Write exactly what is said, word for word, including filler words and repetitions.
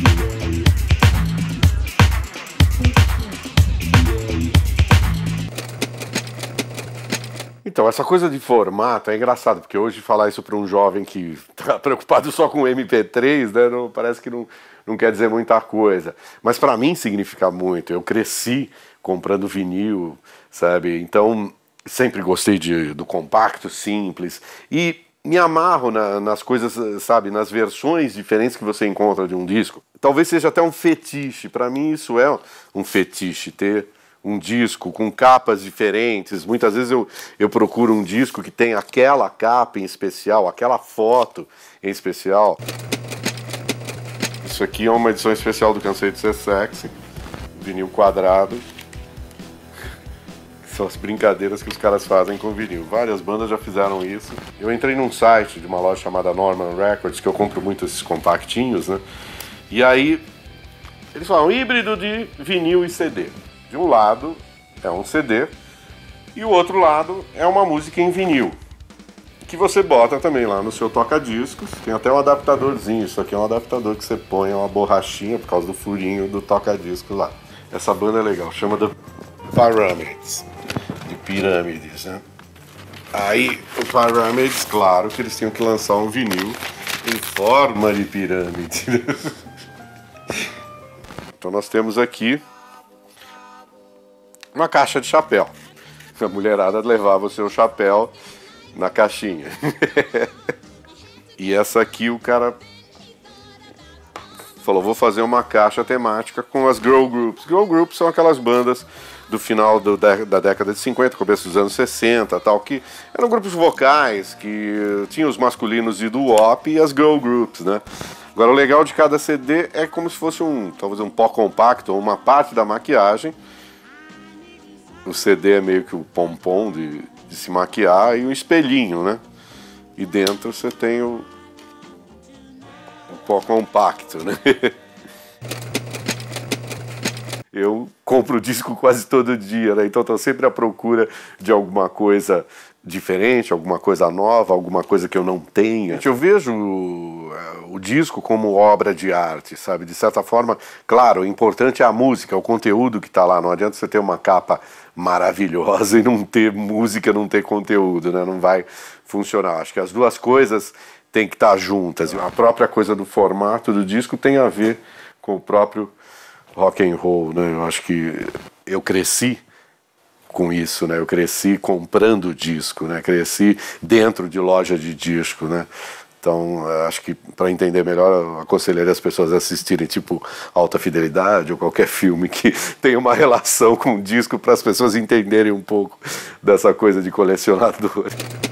Então, essa coisa de formato é engraçado, porque hoje falar isso para um jovem que está preocupado só com M P três, né, não, parece que não, não quer dizer muita coisa. Mas para mim significa muito. Eu cresci comprando vinil, sabe? Então, sempre gostei de, do compacto, simples. E me amarro na, nas coisas, sabe? Nas versões diferentes que você encontra de um disco. Talvez seja até um fetiche. Para mim isso é um fetiche, ter um disco com capas diferentes. Muitas vezes eu, eu procuro um disco que tem aquela capa em especial, aquela foto em especial. Isso aqui é uma edição especial do Cansei de Ser Sexy, vinil quadrado. São as brincadeiras que os caras fazem com vinil. Várias bandas já fizeram isso. Eu entrei num site de uma loja chamada Norman Records, que eu compro muito esses compactinhos, né? E aí eles falam híbrido de vinil e C D. De um lado é um C D e o outro lado é uma música em vinil, que você bota também lá no seu toca-discos. Tem até um adaptadorzinho. Isso aqui é um adaptador que você põe uma borrachinha por causa do furinho do toca-disco lá. Essa banda é legal, chama The Pyramids, de pirâmides, né? Aí o Pyramids, claro que eles tinham que lançar um vinil em forma de pirâmide. Então nós temos aqui uma caixa de chapéu. A mulherada levava o seu chapéu na caixinha. E essa aqui o cara falou, vou fazer uma caixa temática com as girl groups. Girl groups são aquelas bandas do final do, da, da década de cinquenta, começo dos anos sessenta, tal, que eram grupos vocais, que tinham os masculinos e do wop e as girl groups, né? Agora o legal de cada C D é como se fosse um, talvez um pó compacto ou uma parte da maquiagem. O C D é meio que o pompom de, de se maquiar e um espelhinho, né? E dentro você tem o, o pó compacto, né? Eu compro disco quase todo dia, né? Então estou sempre à procura de alguma coisa diferente, alguma coisa nova, alguma coisa que eu não tenha. Eu vejo o, o disco como obra de arte, sabe? De certa forma, claro, o importante é a música, o conteúdo que está lá. Não adianta você ter uma capa maravilhosa e não ter música, não ter conteúdo, né? Não vai funcionar. Acho que as duas coisas têm que estar juntas. A própria coisa do formato do disco tem a ver com o próprio rock and roll, né? Eu acho que eu cresci com isso, né? Eu cresci comprando disco, né? Cresci dentro de loja de disco, né? Então, acho que para entender melhor, eu aconselharia as pessoas a assistirem tipo Alta Fidelidade ou qualquer filme que tenha uma relação com disco, para as pessoas entenderem um pouco dessa coisa de colecionador.